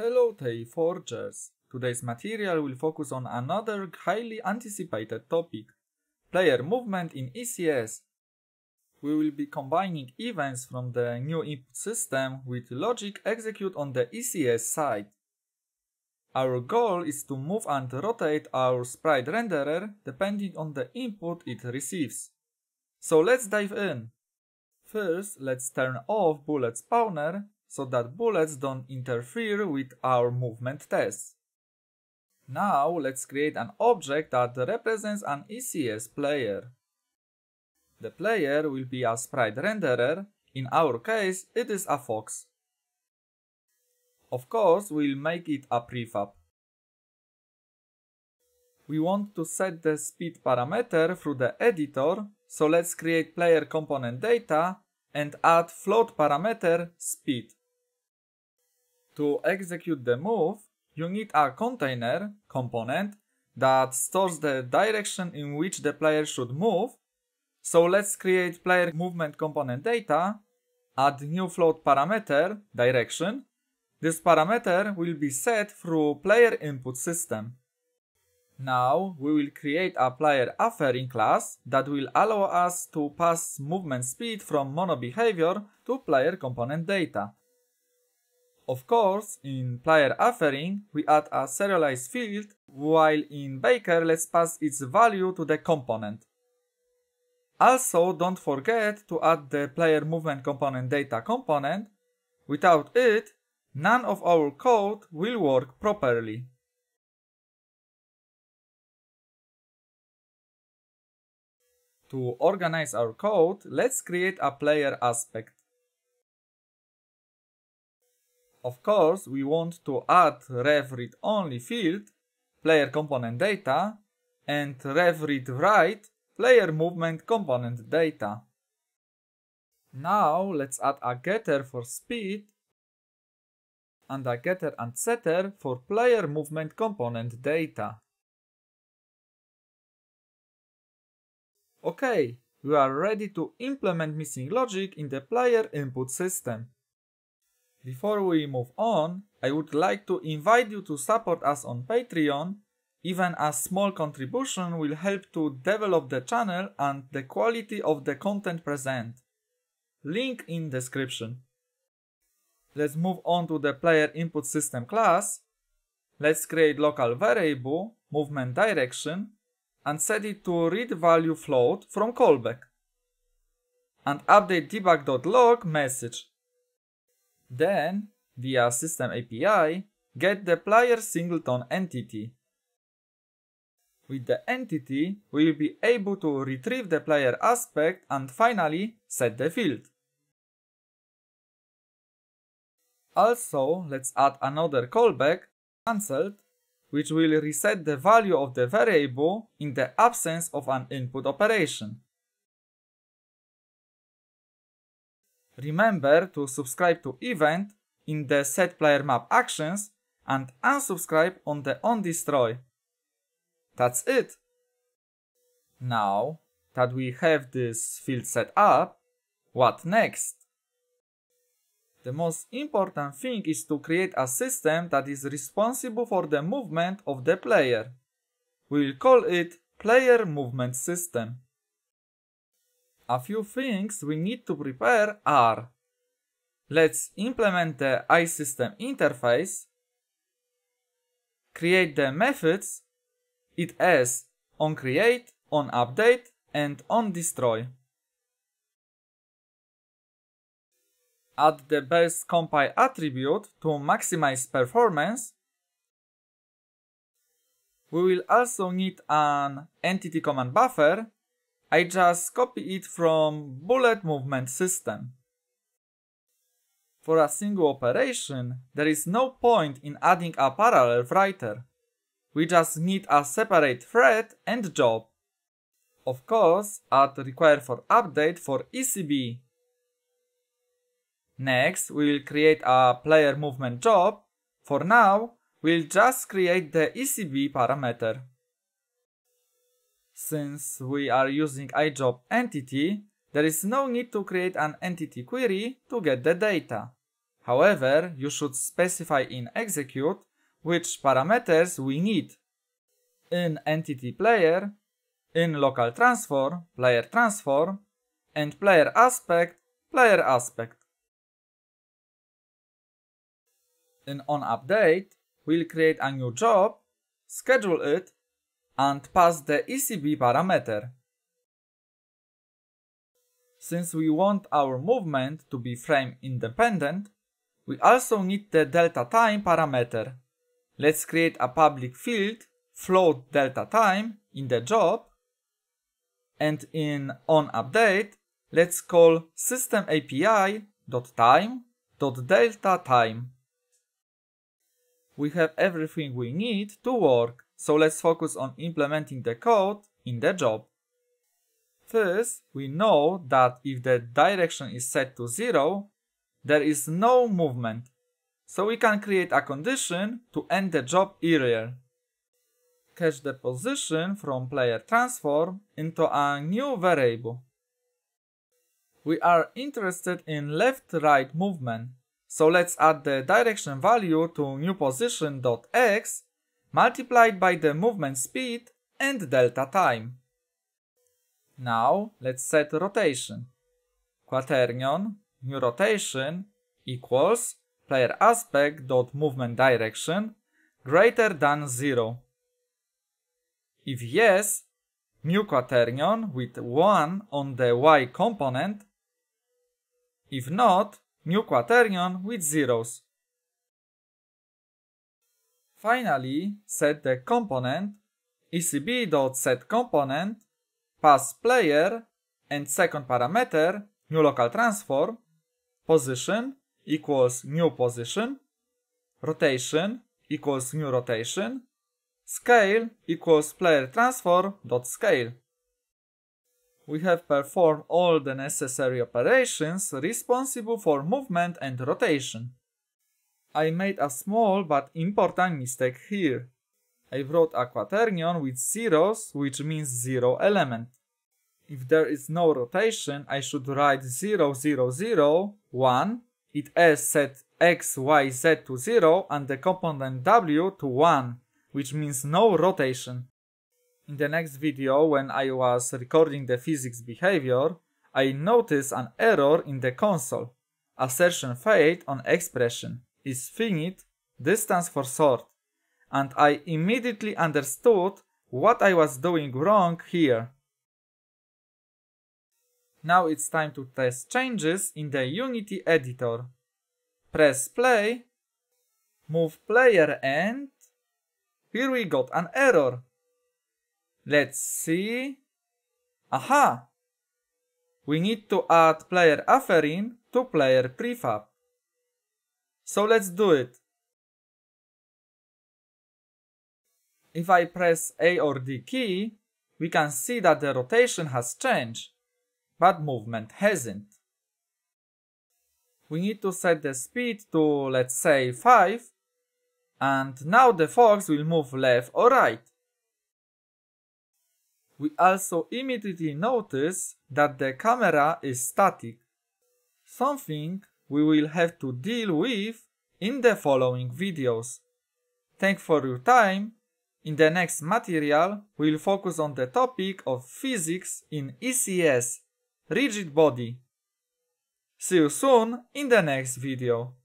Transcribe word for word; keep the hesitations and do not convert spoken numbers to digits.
Hello TaleForgers! Today's material will focus on another highly anticipated topic, player movement in E C S. We will be combining events from the new input system with logic execute on the E C S side. Our goal is to move and rotate our sprite renderer depending on the input it receives. So let's dive in. First, let's turn off bullet spawner so that bullets don't interfere with our movement tests. Now let's create an object that represents an E C S player. The player will be a sprite renderer. In our case, it is a fox. Of course, we'll make it a prefab. We want to set the speed parameter through the editor, so let's create PlayerComponentData and add float parameter speed. To execute the move, you need a container component that stores the direction in which the player should move. So let's create PlayerMovementComponentData, add new float parameter direction. This parameter will be set through PlayerInputSystem. Now we will create a PlayerAuthoring class that will allow us to pass movement speed from monoBehavior to PlayerComponentData. Of course, in PlayerAuthoring we add a serialized field, while in Baker let's pass its value to the component. Also, don't forget to add the PlayerMovementComponentData component. Without it, none of our code will work properly. To organize our code, let's create a PlayerAspect. Of course, we want to add ref-read-only field, PlayerComponentData, and ref-read-write, PlayerMovementComponentData. Now let's add a getter for speed and a getter and setter for PlayerMovementComponentData. Okay, we are ready to implement missing logic in the player input system. Before we move on, I would like to invite you to support us on Patreon. Even a small contribution will help to develop the channel and the quality of the content present. Link in description. Let's move on to the PlayerInputSystem class. Let's create local variable movement direction and set it to read value float from callback. And update debug.log message. Then, via System A P I, get the player singleton entity. With the entity, we will be able to retrieve the player aspect and finally set the field. Also, let's add another callback, cancelled, which will reset the value of the variable in the absence of an input operation. Remember to subscribe to event in the set player map actions and unsubscribe on the on destroy. That's it. Now that we have this field set up, what next? The most important thing is to create a system that is responsible for the movement of the player. We'll call it PlayerMovementSystem. A few things we need to prepare are: let's implement the iSystem interface, create the methods, it as onCreate, onUpdate, and onDestroy. Add the best compile attribute to maximize performance. We will also need an entity command buffer. I just copy it from bullet movement system. For a single operation, there is no point in adding a parallel writer. We just need a separate thread and job. Of course, add require for update for E C B. Next, we will create a player movement job. For now, we'll just create the E C B parameter. Since we are using iJob entity, there is no need to create an entity query to get the data. However, you should specify in execute which parameters we need. In entity player, in local transform, player transform, and PlayerAspect, PlayerAspect. In onUpdate, we'll create a new job, schedule it, and pass the E C B parameter. Since we want our movement to be frame independent, we also need the delta time parameter. Let's create a public field, float delta time, in the job, and in onUpdate, let's call systemapi.time.deltaTime. We have everything we need to work, so let's focus on implementing the code in the job. First, we know that if the direction is set to zero, there is no movement, so we can create a condition to end the job earlier. Cache the position from player transform into a new variable. We are interested in left-right movement, so let's add the direction value to newPosition.x multiplied by the movement speed and delta time. Now let's set rotation. Quaternion new rotation equals PlayerAspect.movementDirection greater than zero. If yes, new quaternion with one on the y component. If not, new quaternion with zeros. Finally, set the component ecb.setComponent, pass player, and second parameter, new local transform, position equals new position, rotation equals new rotation, scale equals playerTransform.scale. We have performed all the necessary operations responsible for movement and rotation. I made a small but important mistake here. I wrote a quaternion with zeros, which means zero element. If there is no rotation, I should write zero, zero, zero, one. It as set x, y, z to zero and the component w to one, which means no rotation. In the next video, when I was recording the physics behavior, I noticed an error in the console. Assertion failed on expression is finite distance for sort, and I immediately understood what I was doing wrong here. Now it's time to test changes in the Unity editor. Press play, move player and here we got an error. Let's see. Aha! We need to add PlayerAuthoring to player prefab. So let's do it. If I press A or D key, we can see that the rotation has changed, but movement hasn't. We need to set the speed to, let's say, five, and now the fox will move left or right. We also immediately notice that the camera is static, something we will have to deal with in the following videos. Thanks for your time. In the next material, we'll focus on the topic of physics in E C S, rigid body. See you soon in the next video.